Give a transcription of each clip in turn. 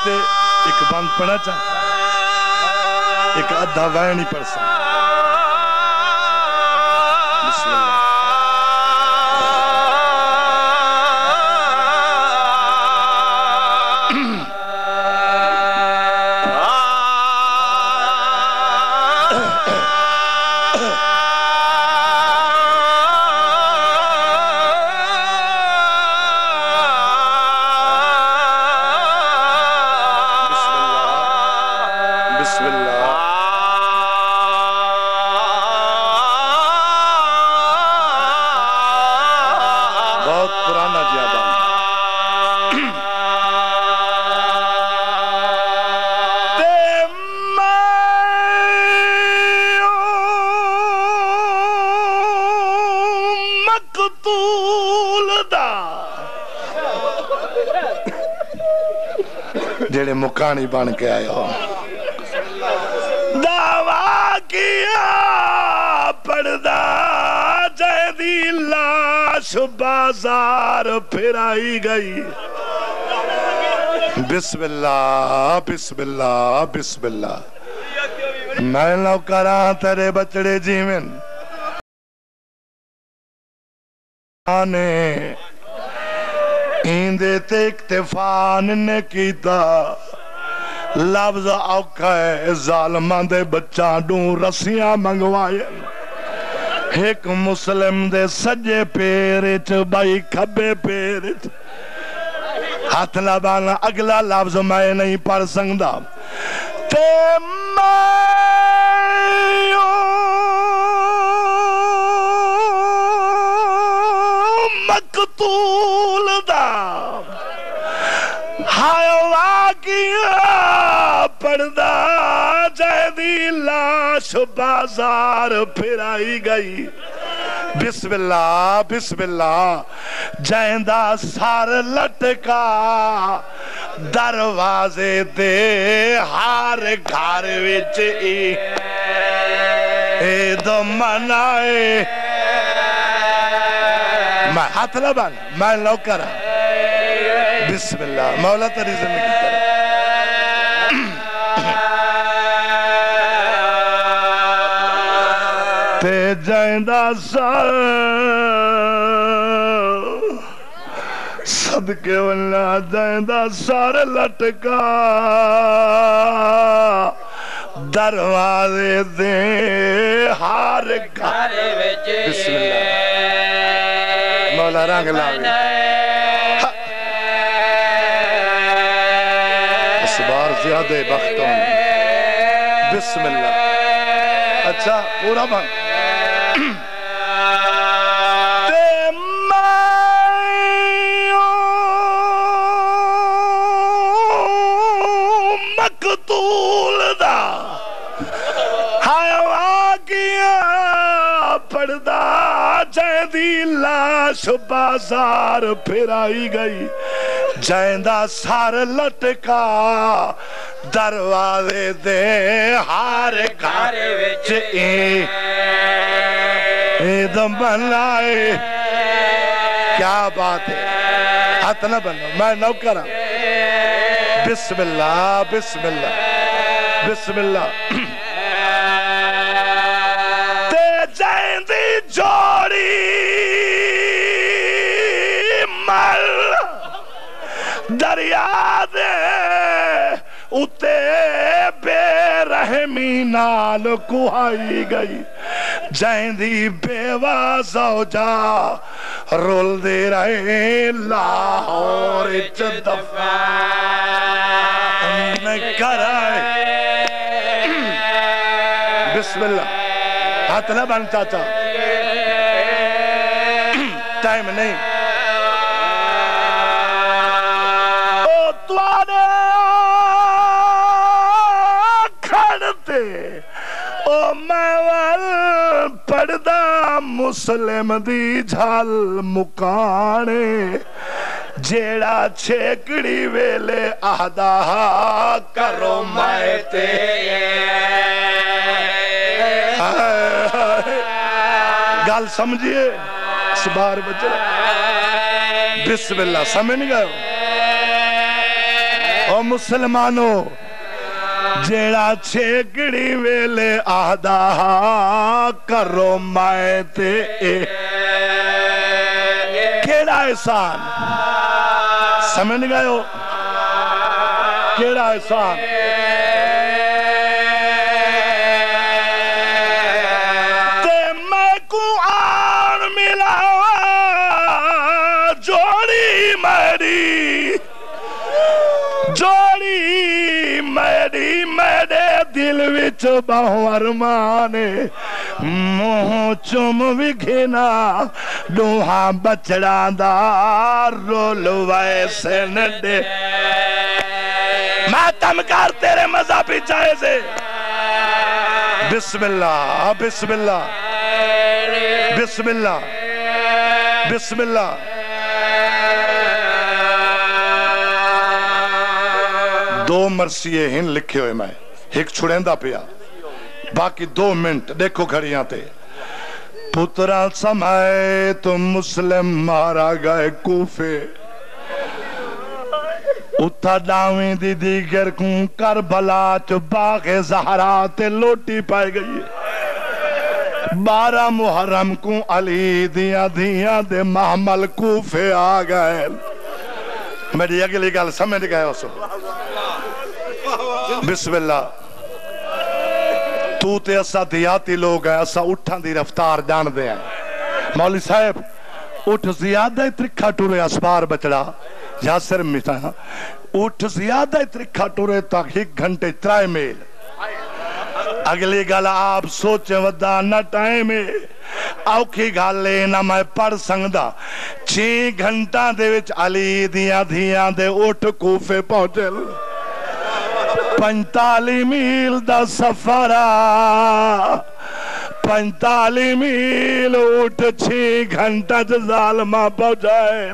واسطے ایک بند پڑھنا چاہتا ایک ادھا وین ہی پڑھ سکتا بسم اللہ جڑے مکانی بن کے آئے ہو دعویٰ کیا پردہ جہدی لاش بازار پھرائی گئی بسم اللہ بسم اللہ بسم اللہ میں لو کراں تیرے بچڑے جیون آنے ایندے تے اکتفان نے کیتا لفظ اوکھا ہے ظالمان دے بچہ ڈوں رسیاں منگوائے ایک مسلم دے سجے پیرچ بائی کھبے پیرچ ہاتھ لبانا اگلا لفظ میں نہیں پڑھ سکتا تے مقتول دا ہائے کیا پردہ جہدی لاش بازار پھرائی گئی بسم اللہ بسم اللہ جہندہ سار لٹکا دروازے دے ہار گھار وچ عید منائے میں ہاتھ لبان میں لو کرا بسم اللہ مولا تیری زندگی کرا تے جائندہ سار صدقے واللہ جائندہ سار لٹکا دروازے دے ہار گھر بسم اللہ مولا رنگ لاوی اس بار زیادہ بختوں بسم اللہ اچھا پورا بھنگ مقتول دا ہائے کیا پردہ جہدی لاش بازار پھرائی گئی جہندہ سار لٹکا دروازے دے ہار گھر وچ عید منائے کیا بات ہے ہاتھ نہ بنو میں نو کرا بسم اللہ بسم اللہ بسم اللہ تے جہندی جوڑی مل دریا دے اتے بے رحمی نال کوہائی گئی جہندی بیوہ زوجہ رول دے رہے لاہور دفعہ کرائے بسم اللہ ہاتھ نہ بن چاچا ٹائم نہیں او توانے کھڑتے او میں پردہ مسلم دی جھال مکانے جیڑا چھیکڑی ویلے آدھا کرو مائتے گال سمجھئے اس بار بچے بسم اللہ سمجھ گئے او مسلمانو جیڑا چھیکڑی ویلے آہدا کرو مائے تے کیڑا احسان سمجھ گئے ہو کیڑا احسان تے میں کو آن ملا جوڑی میری میرے دل وچ باہوں ارمانے موہ چم وگھنا دوہاں بچڑان دا رول ویسے نڈے ماتم کار تیرے مذہبی جائزے بسم اللہ بسم اللہ بسم اللہ بسم اللہ دو مرثیے ہن لکھے ہوئے میں ایک چھڑیندہ پیا باقی 2 منٹ دیکھو گھڑیاں تے پترا سمائے تو مسلم مارا گئے کوفے اتھا ڈاویں دی دیگر کن کربلا چو باغ زہرا تے لوٹی پائے گئی 12 محرم کو علی دیاں دے محمل کوفے آ گئے میری اگلی گل سمجھ گئے ہو سو بسم اللہ تو تے اسا دیاتی لوگ ہیں اسا اٹھان دی رفتار جان دے ہیں مولی صاحب اٹھ زیادہ ترکھا ٹورے اسپار بچڑا یاسر میٹھا اٹھ زیادہ ترکھا ٹورے تاک 1 گھنٹے 3 میل اگلی گالا آپ سوچے ودا نہ ٹائمے اوکھی گالے نہ میں پڑھ سنگدہ 6 گھنٹہ دے وچ علی دیاں دے اٹھ کوفے پہنچل 45 میل دا سفرہ 45 میل اٹھ 6 گھنٹہ جو ظالمہ پہنچائے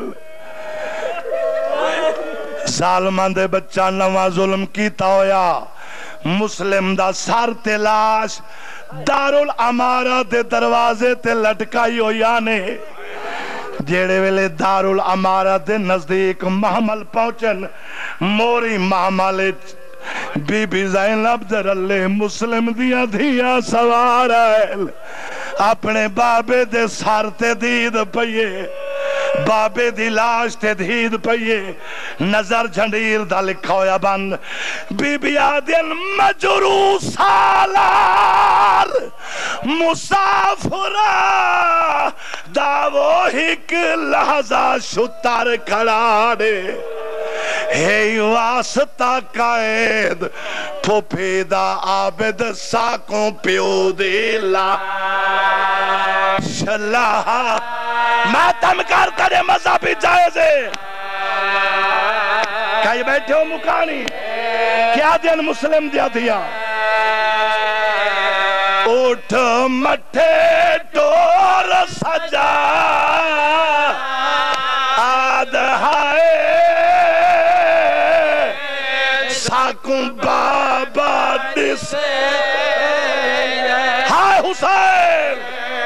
ظالمان دے بچہ نواں ظلم کیتا ہویا مسلم دا سار تلاش دارالعمارہ دے دروازے تے لٹکائی ہویا نے جیڑے ویلے دارالعمارہ دے نزدیک محمل پہنچن موری محمل بی بی زینب در اللہ مسلم دیا دیا سوار آئل اپنے بابے دے سار تے دید پئیے بابے دی لاش تے دید پئیے نظر جھنڈیر دا لکھا ہویا بند بی بی آدین مجرو سالار مسافرہ داوو ہک لحظہ شتر کھڑاڑے ہے واسطہ قائد پھوپیدہ عابد ساکوں پیو دیلا شلہ ماتم کار کرے مذہبی جائزے کئی بیٹھے ہو مکانی کیا دین مسلم دیا اٹھ مٹھے ٹور سجا آدھائے ساکوں بابا دس ہائے حسین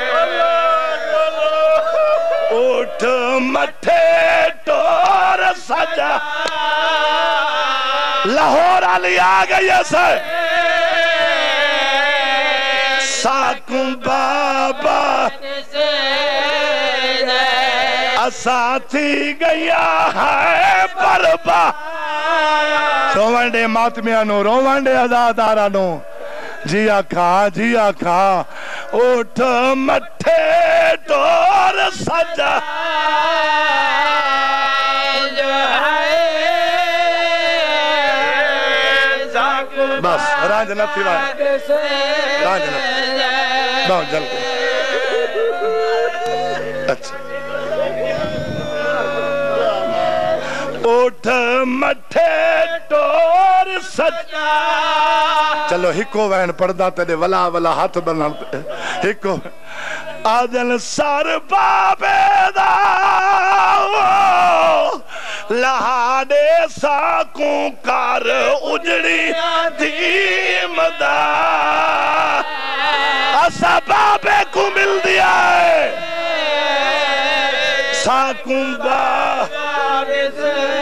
اٹھ مٹھے ٹور سجا لاہور علی آگئی ایسے ساکوں بابا اساتی گیا ہے بربا روانڈے ماتمیانو روانڈے ازادارانو جی آکھا اٹھ مٹھے ٹور سجا بس رانج نہ تھی رانج نہ جل اچھا اٹھ مٹھے ٹور سجا چلو ہکو وین پڑھدا تیرے ولا ولا ہاتھ بنا ہکو آدن سر بابے دا لہاڑے ساکوں کار اجڑی دھیم دا اسا بابے کو مل دیا ہے ساکوں دا